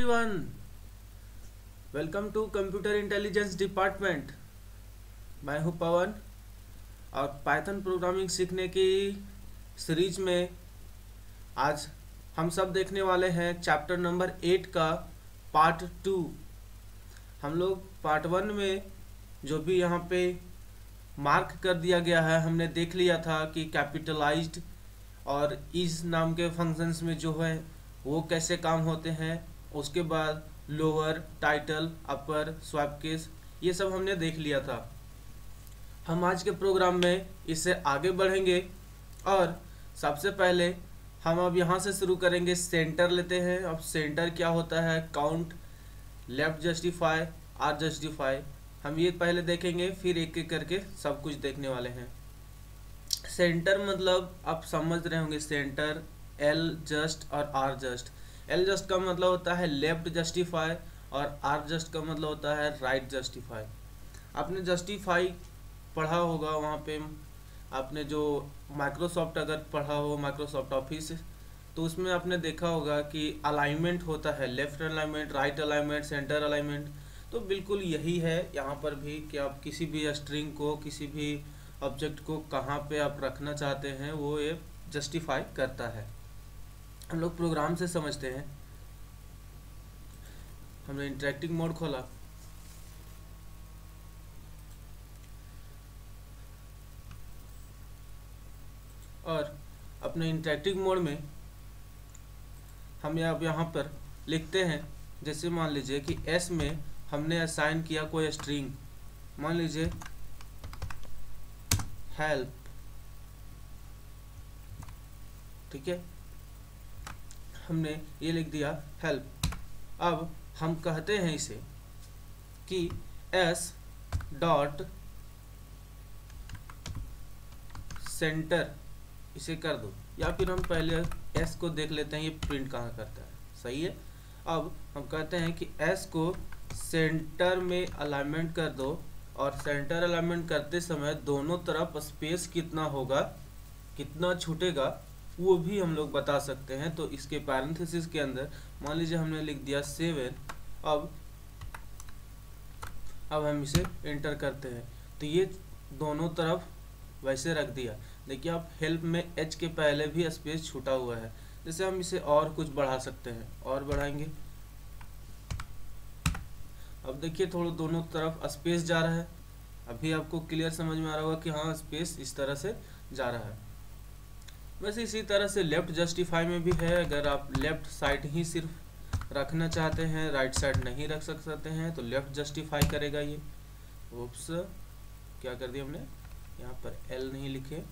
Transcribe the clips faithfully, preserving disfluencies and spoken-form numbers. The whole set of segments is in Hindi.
Everyone, welcome to computer intelligence department. मैं हूं पवन और पाइथन प्रोग्रामिंग सीखने की सीरीज में आज हम सब देखने वाले हैं चैप्टर नंबर एट का पार्ट टू। हम लोग पार्ट वन में जो भी यहाँ पे मार्क कर दिया गया है हमने देख लिया था कि कैपिटलाइज्ड और इस नाम के फंक्शंस में जो है वो कैसे काम होते हैं। उसके बाद lower, title, upper, swap case, ये सब हमने देख लिया था। हम आज के प्रोग्राम में इससे आगे बढ़ेंगे और सबसे पहले हम अब यहाँ से शुरू करेंगे। सेंटर लेते हैं। अब सेंटर क्या होता है, count, left justify, R justify, हम ये पहले देखेंगे, फिर एक एक करके सब कुछ देखने वाले हैं। सेंटर मतलब आप समझ रहे होंगे, सेंटर एल जस्ट और आर जस्ट। एल जस्ट का मतलब होता है लेफ्ट जस्टिफाई और आर जस्ट का मतलब होता है राइट जस्टिफाई। आपने जस्टिफाई पढ़ा होगा, वहाँ पे आपने जो माइक्रोसॉफ्ट अगर पढ़ा हो, माइक्रोसॉफ्ट ऑफिस, तो उसमें आपने देखा होगा कि अलाइनमेंट होता है, left alignment, right alignment, centre alignment. तो बिल्कुल यही है यहाँ पर भी कि आप किसी भी स्ट्रिंग को, किसी भी ऑब्जेक्ट को कहाँ पे आप रखना चाहते हैं वो ये जस्टिफाई करता है। हम लोग प्रोग्राम से समझते हैं। हमने इंटरेक्टिव मोड खोला और अपने इंटरेक्टिव मोड में हम अब यहाँ पर लिखते हैं। जैसे मान लीजिए कि एस में हमने असाइन किया कोई स्ट्रिंग, मान लीजिए हेल्प, ठीक है, हमने ये लिख दिया हेल्प। अब हम कहते हैं इसे कि एस डॉट सेंटर इसे कर दो, या फिर हम पहले एस को देख लेते हैं ये प्रिंट कहाँ करता है। सही है। अब हम कहते हैं कि एस को सेंटर में अलाइनमेंट कर दो, और सेंटर अलाइनमेंट करते समय दोनों तरफ स्पेस कितना होगा, कितना छूटेगा, वो भी हम लोग बता सकते हैं। तो इसके पैरेंथेसिस के अंदर मान लीजिए हमने लिख दिया सेवन। अब अब हम इसे एंटर करते हैं तो ये दोनों तरफ वैसे रख दिया। देखिए आप हेल्प में एच के पहले भी स्पेस छूटा हुआ है। जैसे हम इसे और कुछ बढ़ा सकते हैं, और बढ़ाएंगे। अब देखिए थोड़ा दोनों तरफ स्पेस जा रहा है। अभी आपको क्लियर समझ में आ रहा होगा कि हाँ स्पेस इस तरह से जा रहा है। वैसे इसी तरह से लेफ्ट जस्टिफाई में भी है। अगर आप लेफ्ट साइड ही सिर्फ रखना चाहते हैं, राइट साइड नहीं रख सकते हैं, तो लेफ्ट जस्टिफाई करेगा ये। ओप्स, क्या कर दिया हमने, यहाँ पर एल नहीं लिखे,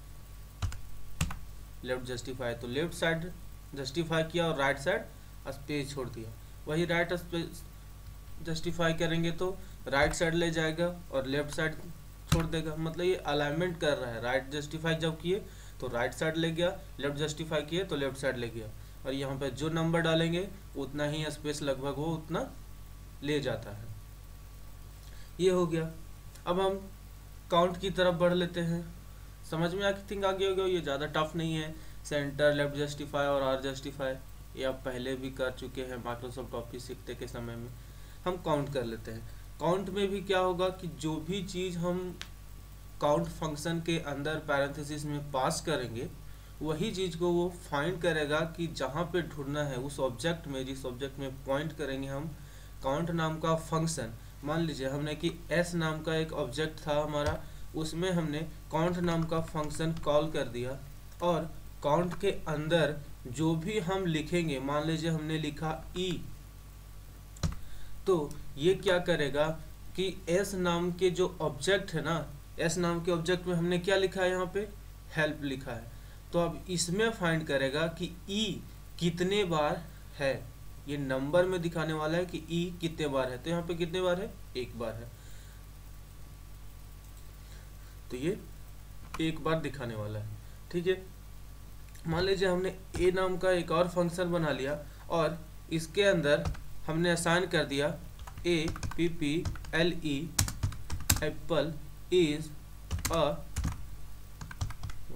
लेफ्ट जस्टिफाई, तो लेफ्ट साइड जस्टिफाई किया और राइट साइड स्पेस छोड़ दिया। वही राइट स्पेस जस्टिफाई करेंगे तो राइट साइड ले जाएगा और लेफ्ट साइड छोड़ देगा। मतलब ये अलाइनमेंट कर रहा है। राइट जस्टिफाई जब किए तो राइट साइड ले गया, लेफ्ट जस्टिफाई किए तो लेफ्ट साइड ले गया, और यहाँ पे जो नंबर डालेंगे उतना ही स्पेस लगभग वो उतना ले जाता है। ये हो गया। अब हम काउंट की तरफ बढ़ लेते हैं। समझ में आई थिंक आ गया होगा, ये ज़्यादा टफ नहीं है। सेंटर, लेफ्ट जस्टिफाई और आर जस्टिफाई ये आप पहले भी कर चुके हैं माइक्रोसॉफ्ट ऑफिस सीखते के समय में। हम काउंट कर लेते हैं। काउंट में भी क्या होगा कि जो भी चीज़ हम काउंट फंक्शन के अंदर पैरेंथेसिस में पास करेंगे, वही चीज़ को वो फाइंड करेगा कि जहाँ पे ढूंढना है उस ऑब्जेक्ट में, जिस ऑब्जेक्ट में पॉइंट करेंगे हम काउंट नाम का फंक्शन। मान लीजिए हमने कि एस नाम का एक ऑब्जेक्ट था हमारा, उसमें हमने काउंट नाम का फंक्शन कॉल कर दिया, और काउंट के अंदर जो भी हम लिखेंगे, मान लीजिए हमने लिखा ई, तो ये क्या करेगा कि एस नाम के जो ऑब्जेक्ट है ना, एस नाम के ऑब्जेक्ट में हमने क्या लिखा है, यहाँ पे हेल्प लिखा है, तो अब इसमें फाइंड करेगा कि ई कितने बार है। ये नंबर में दिखाने वाला है कि ई कितने बार है, तो यहाँ पे कितने बार है, एक बार है, तो ये एक बार दिखाने वाला है। ठीक है। मान लीजिए हमने ए नाम का एक और फंक्शन बना लिया और इसके अंदर हमने असाइन कर दिया A P P L E apple is a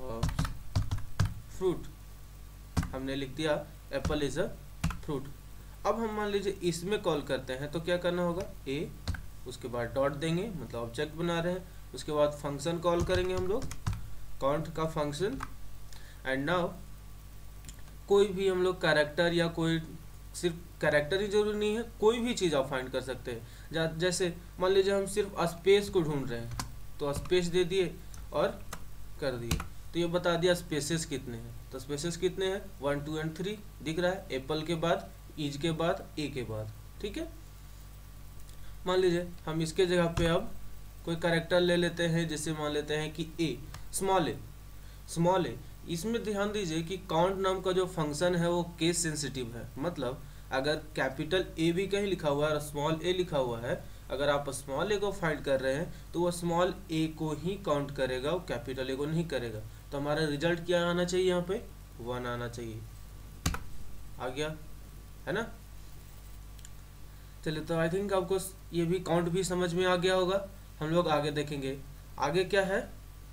fruit. हमने लिख दिया एप्पल इज अ फ्रूट। अब हम मान लीजिए इसमें कॉल करते हैं तो क्या करना होगा, ए, उसके बाद डॉट देंगे, मतलब ऑब्जेक्ट बना रहे हैं, उसके बाद फंक्शन कॉल करेंगे हम लोग, काउंट का फंक्शन। एंड नाउ कोई भी हम लोग कैरेक्टर या कोई, सिर्फ कैरेक्टर ही जरूरी नहीं है, कोई भी चीज़ आप फाइंड कर सकते हैं। जैसे मान लीजिए हम सिर्फ स्पेस को ढूंढ रहे हैं तो स्पेस दे दिए और कर दिए, तो ये बता दिया स्पेसेस कितने हैं। तो स्पेसेस कितने हैं, वन टू एंड थ्री दिख रहा है, एप्पल के बाद, इज के बाद, ए के बाद, ठीक है। मान लीजिए हम इसके जगह पे अब कोई कैरेक्टर ले लेते हैं, जैसे मान लेते हैं कि ए, स्मॉल ए, स्मॉल ए। इसमें ध्यान दीजिए कि काउंट नाम का जो फंक्शन है वो केस सेंसिटिव है, मतलब अगर कैपिटल ए भी कहीं लिखा हुआ है और स्मॉल ए लिखा हुआ है, अगर आप स्मॉल ए को फाइंड कर रहे हैं तो वो स्मॉल ए को ही काउंट करेगा, वो कैपिटल ए को नहीं करेगा। तो हमारा रिजल्ट क्या आना चाहिए, यहाँ पे वन आना चाहिए। आ गया है ना। चलिए, तो आई थिंक आपको ये भी काउंट भी समझ में आ गया होगा। हम लोग आगे देखेंगे, आगे क्या है।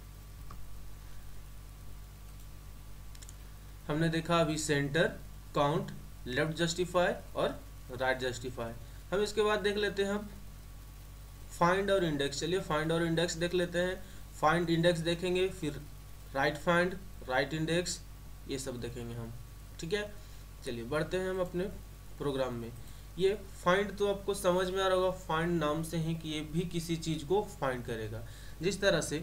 हमने देखा अभी सेंटर, काउंट, लेफ्ट जस्टिफाई और राइट जस्टिफाई। हम इसके बाद देख लेते हैं हम फाइंड और इंडेक्स। चलिए फाइंड और इंडेक्स देख लेते हैं। फाइंड इंडेक्स देखेंगे, फिर राइट फाइंड, राइट इंडेक्स, ये सब देखेंगे हम, ठीक है। चलिए बढ़ते हैं हम अपने प्रोग्राम में। ये फाइंड तो आपको समझ में आ रहा होगा, फाइंड नाम से ही कि ये भी किसी चीज को फाइंड करेगा। जिस तरह से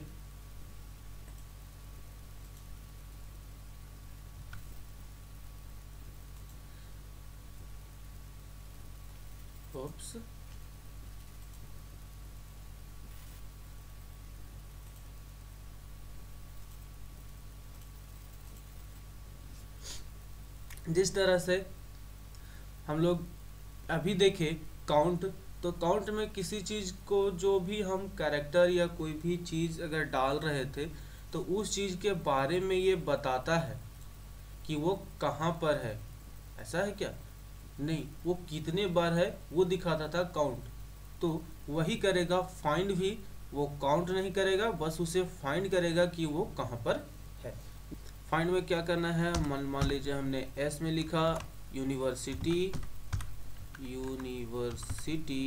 oops, जिस तरह से हम लोग अभी देखे काउंट, तो काउंट में किसी चीज़ को, जो भी हम कैरेक्टर या कोई भी चीज़ अगर डाल रहे थे तो उस चीज़ के बारे में ये बताता है कि वो कहाँ पर है। ऐसा है क्या? नहीं, वो कितने बार है वो दिखाता था काउंट। तो वही करेगा फाइंड भी, वो काउंट नहीं करेगा, बस उसे फाइंड करेगा कि वो कहाँ पर है। फाइंड में क्या करना है, मान मान लीजिए हमने एस में लिखा यूनिवर्सिटी, यूनिवर्सिटी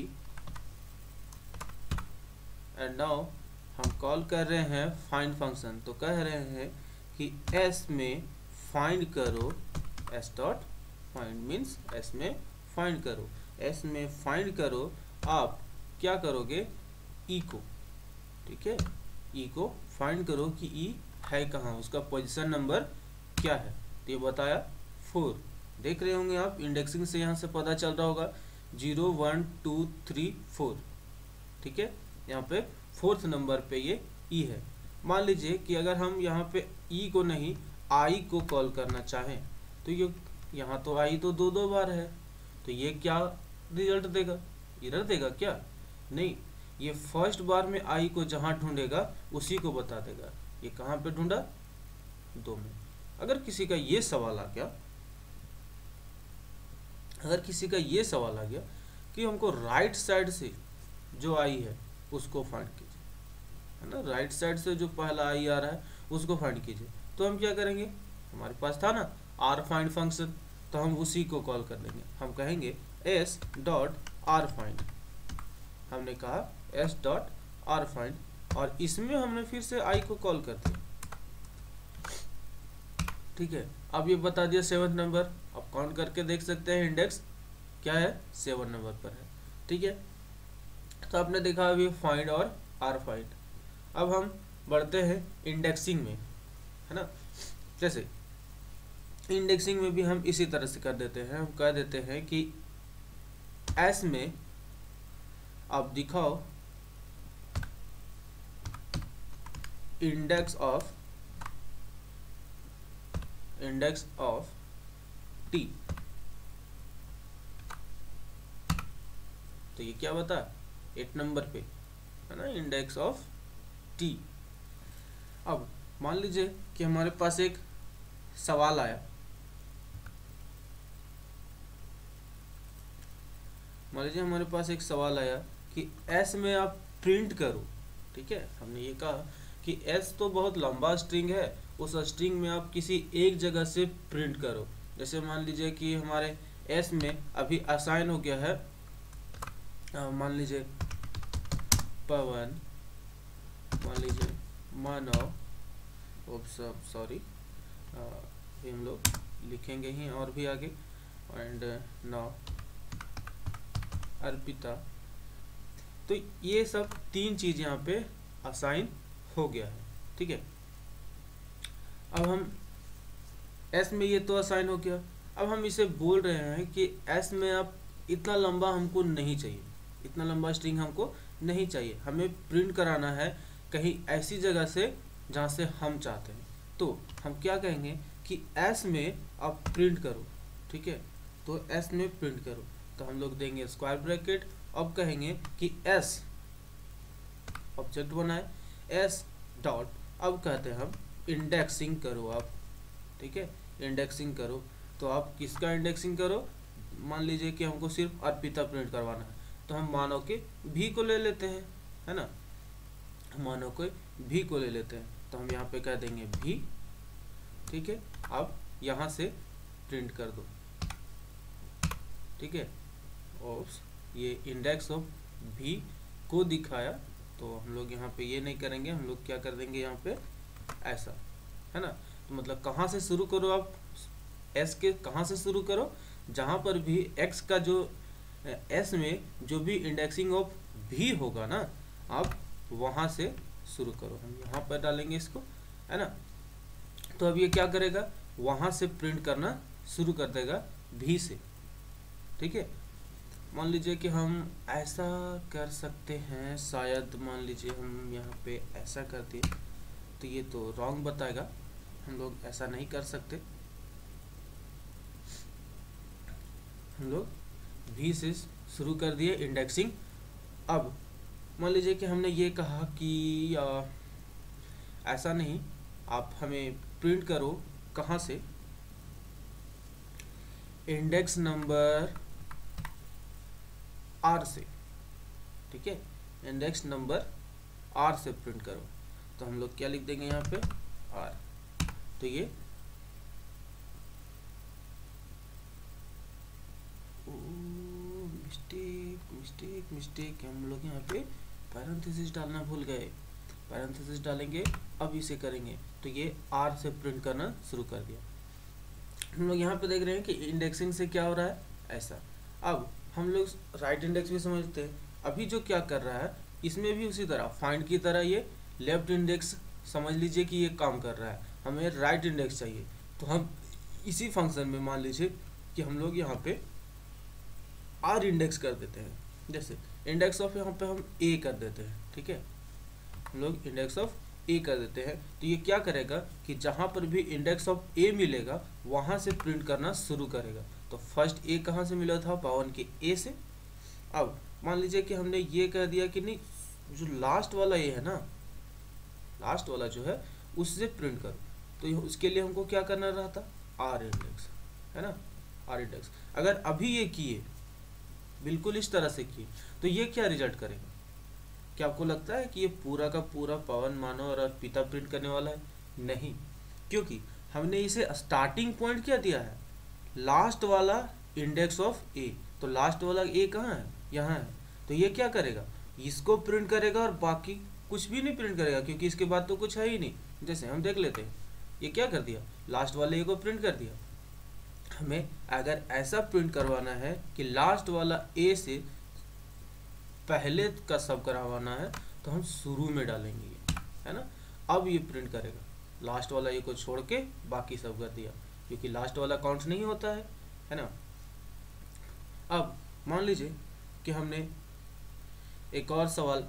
एंड नाउ हम कॉल कर रहे हैं फाइंड फंक्शन। तो कह रहे हैं कि एस में फाइंड करो, S dot find means S में फाइंड करो, एस में फाइंड करो। आप क्या करोगे, ई को, ठीक है, ई को फाइंड करो कि ई है कहाँ, उसका पोजीशन नंबर क्या है। तो ये बताया फोर, देख रहे होंगे आप, इंडेक्सिंग से यहाँ से पता चल रहा होगा zero one two three four, ठीक है। यहाँ पे फोर्थ नंबर पे ये ई है। मान लीजिए कि अगर हम यहाँ पे ई को नहीं आई को कॉल करना चाहें तो ये यहाँ तो आई तो दो दो बार है, तो ये क्या रिजल्ट देगा, एरर देगा क्या? नहीं, ये फर्स्ट बार में आई को जहाँ ढूंढेगा उसी को बता देगा। ये कहाँ पे ढूंढा, दो में। अगर किसी का ये सवाल आ गया, अगर किसी का ये सवाल आ गया कि हमको राइट साइड से जो आई है उसको फाइंड कीजिए, है ना, राइट साइड से जो पहला आई आ रहा है उसको फाइंड कीजिए, तो हम क्या करेंगे, हमारे पास था ना आर फाइंड फंक्शन, तो हम उसी को कॉल कर देंगे। हम कहेंगे एस डॉट आर फाइंड, हमने कहा एस डॉट आर फाइंड, और इसमें हमने फिर से आई को कॉल कर दिया, ठीक है। अब ये बता दिया सेवन नंबर, अब काउंट करके देख सकते हैं इंडेक्स क्या है, सेवन नंबर पर है, ठीक है। तो आपने देखा अभी फाइंड और आर फाइंड। अब हम बढ़ते हैं इंडेक्सिंग में, है ना। जैसे इंडेक्सिंग में भी हम इसी तरह से कर देते हैं, हम कह देते हैं कि एस में आप दिखाओ index of index of T, तो ये क्या बता, एट नंबर पे है ना, इंडेक्स ऑफ टी। अब मान लीजिए कि हमारे पास एक सवाल आया, मान लीजिए हमारे पास एक सवाल आया कि एस में आप प्रिंट करो, ठीक है। हमने ये कहा कि एस तो बहुत लंबा स्ट्रिंग है, उस स्ट्रिंग में आप किसी एक जगह से प्रिंट करो। जैसे मान लीजिए कि हमारे एस में अभी असाइन हो गया है, मान लीजिए पवन, मान लीजिए मानव, सॉरी हम लोग लिखेंगे ही और भी आगे, एंड नाउ अर्पिता। तो ये सब तीन चीज यहाँ पे असाइन हो गया है, ठीक है। अब हम एस में ये तो असाइन हो गया, अब हम इसे बोल रहे हैं कि एस में अब इतना लंबा हमको नहीं चाहिए, इतना लंबा स्ट्रिंग हमको नहीं चाहिए, हमें प्रिंट कराना है कहीं ऐसी जगह से जहाँ से हम चाहते हैं। तो हम क्या कहेंगे कि एस में अब प्रिंट करो, ठीक है। तो एस में प्रिंट करो, तो हम लोग देंगे स्क्वायर ब्रैकेट, अब कहेंगे कि एस ऑब्जेक्ट बनाए, एस डॉट, अब कहते हैं हम इंडेक्सिंग करो आप, ठीक है, इंडेक्सिंग करो। तो आप किसका इंडेक्सिंग करो, मान लीजिए कि हमको सिर्फ अर्पिता प्रिंट करवाना है, तो हम मानव के भी को ले लेते हैं, है ना, मानव के भी को ले लेते हैं। तो हम यहाँ पे कह देंगे भी, ठीक है। अब यहाँ से प्रिंट कर दो, ठीक है। और ये इंडेक्स ऑफ भी को दिखाया, तो हम लोग यहाँ पे ये नहीं करेंगे, हम लोग क्या कर देंगे यहाँ पे ऐसा, है ना। तो मतलब कहाँ से शुरू करो आप, एस के कहाँ से शुरू करो, जहाँ पर भी एक्स का जो एस में जो भी इंडेक्सिंग ऑफ भी होगा ना, आप वहाँ से शुरू करो। हम यहाँ पर डालेंगे इसको, है ना। तो अब ये क्या करेगा, वहाँ से प्रिंट करना शुरू कर देगा भी से, ठीक है। मान लीजिए कि हम ऐसा कर सकते हैं, शायद मान लीजिए हम यहाँ पे ऐसा कर दिए, तो ये तो रॉन्ग बताएगा, हम लोग ऐसा नहीं कर सकते। हम लोग भी से शुरू कर दिए इंडेक्सिंग। अब मान लीजिए कि हमने ये कहा कि आ, ऐसा नहीं, आप हमें प्रिंट करो कहाँ से, इंडेक्स नंबर आर से, ठीक है, इंडेक्स नंबर आर से प्रिंट करो। तो हम लोग क्या लिख देंगे यहाँ पे आर, तो ये मिस्टेक मिस्टेक मिस्टेक हम लोग यहाँ पे पैरेंथेसिस डालना भूल गए, पैरेंथेसिस डालेंगे, अब इसे करेंगे, तो ये आर से प्रिंट करना शुरू कर दिया। हम लोग यहाँ पे देख रहे हैं कि इंडेक्सिंग से क्या हो रहा है ऐसा। अब हम लोग राइट इंडेक्स भी समझते हैं, अभी जो क्या कर रहा है इसमें भी उसी तरह फाइंड की तरह ये लेफ्ट इंडेक्स समझ लीजिए कि ये काम कर रहा है, हमें राइट इंडेक्स चाहिए। तो हम इसी फंक्शन में मान लीजिए कि हम लोग यहाँ पे आर इंडेक्स कर देते हैं, जैसे इंडेक्स ऑफ यहाँ पे हम ए कर देते हैं, ठीक है, हम लोग इंडेक्स ऑफ ए कर देते हैं। तो ये क्या करेगा कि जहाँ पर भी इंडेक्स ऑफ ए मिलेगा वहाँ से प्रिंट करना शुरू करेगा। तो फर्स्ट ए कहाँ से मिला था, पावन के ए से। अब मान लीजिए कि हमने ये कह दिया कि नहीं, जो लास्ट वाला ए है ना, लास्ट वाला जो है उससे प्रिंट करो, तो उसके लिए हमको क्या करना रहता, आर इंडेक्स, है ना, आर इंडेक्स। अगर अभी ये किए बिल्कुल इस तरह से किए, तो ये क्या रिजल्ट करेगा, क्या आपको लगता है कि ये पूरा का पूरा पवन, मानव और अर्पिता प्रिंट करने वाला है? नहीं, क्योंकि हमने इसे स्टार्टिंग पॉइंट क्या दिया है, लास्ट वाला इंडेक्स ऑफ ए। तो लास्ट वाला ए कहाँ है, यहाँ है। तो ये क्या करेगा, इसको प्रिंट करेगा और बाकी कुछ भी नहीं प्रिंट करेगा, क्योंकि इसके बाद तो कुछ है ही नहीं। जैसे हम देख लेते हैं, ये क्या कर दिया, लास्ट वाले ए को प्रिंट कर दिया। हमें अगर ऐसा प्रिंट करवाना है कि लास्ट वाला ए से पहले का सब करवाना है, तो हम शुरू में डालेंगे ये, है ना। अब ये प्रिंट करेगा, लास्ट वाला ए को छोड़ के बाकी सब कर दिया, क्योंकि लास्ट वाला काउंट नहीं होता है, है ना। अब मान लीजिए कि हमने एक और सवाल,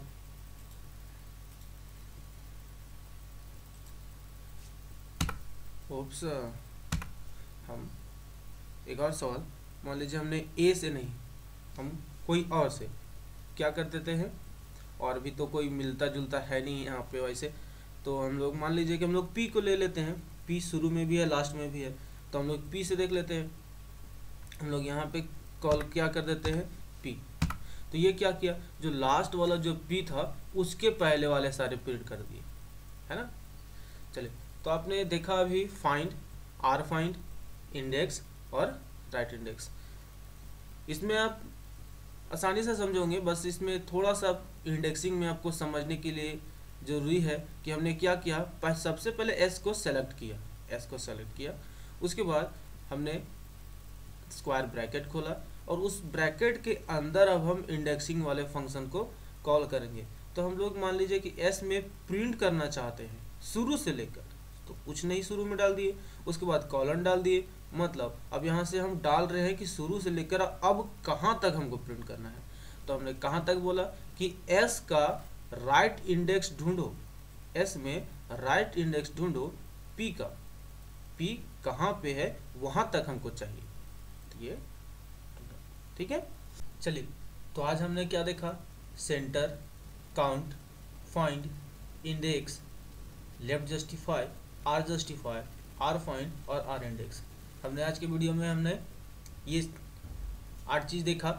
ओप्स हम एक और सवाल, मान लीजिए हमने ए से नहीं, हम कोई और से क्या कर देते हैं, और भी तो कोई मिलता जुलता है नहीं यहाँ पे वैसे, तो हम लोग मान लीजिए कि हम लोग पी को ले लेते हैं, पी शुरू में भी है लास्ट में भी है, तो हम लोग पी से देख लेते हैं। हम लोग यहाँ पे कॉल क्या कर देते हैं, पी। तो ये क्या किया, जो लास्ट वाला जो पी था उसके पहले वाले सारे प्रिंट कर दिए, है ना। चलिए, तो आपने देखा अभी फाइंड, आर फाइंड, इंडेक्स और राइट इंडेक्स। इसमें आप आसानी से समझोगे, बस इसमें थोड़ा सा इंडेक्सिंग में आपको समझने के लिए ज़रूरी है कि हमने क्या किया। सबसे पहले एस को सेलेक्ट किया, एस को सेलेक्ट किया, उसके बाद हमने स्क्वायर ब्रैकेट खोला और उस ब्रैकेट के अंदर अब हम इंडेक्सिंग वाले फंक्शन को कॉल करेंगे। तो हम लोग मान लीजिए कि एस में प्रिंट करना चाहते हैं शुरू से लेकर, तो कुछ नहीं शुरू में डाल दिए, उसके बाद कॉलन डाल दिए। मतलब अब यहाँ से हम डाल रहे हैं कि शुरू से लेकर अब कहाँ तक हमको प्रिंट करना है। तो हमने कहाँ तक बोला कि एस का राइट इंडेक्स ढूंढो, एस में राइट इंडेक्स ढूंढो पी का, पी कहाँ पे है वहाँ तक हमको चाहिए। तो ये ठीक है। चलिए, तो आज हमने क्या देखा, centre, count, find, index, left justify, R justify, R find और आर इंडेक्स। हमने आज के वीडियो में हमने ये आठ चीज़ देखा।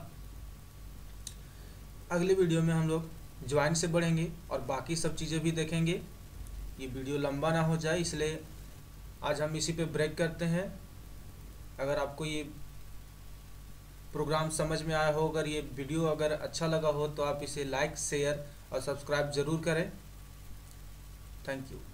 अगले वीडियो में हम लोग ज्वाइन से बढ़ेंगे और बाकी सब चीज़ें भी देखेंगे। ये वीडियो लंबा ना हो जाए इसलिए आज हम इसी पे ब्रेक करते हैं। अगर आपको ये प्रोग्राम समझ में आया हो, अगर ये वीडियो अगर अच्छा लगा हो तो आप इसे लाइक, शेयर और सब्सक्राइब ज़रूर करें। Thank you.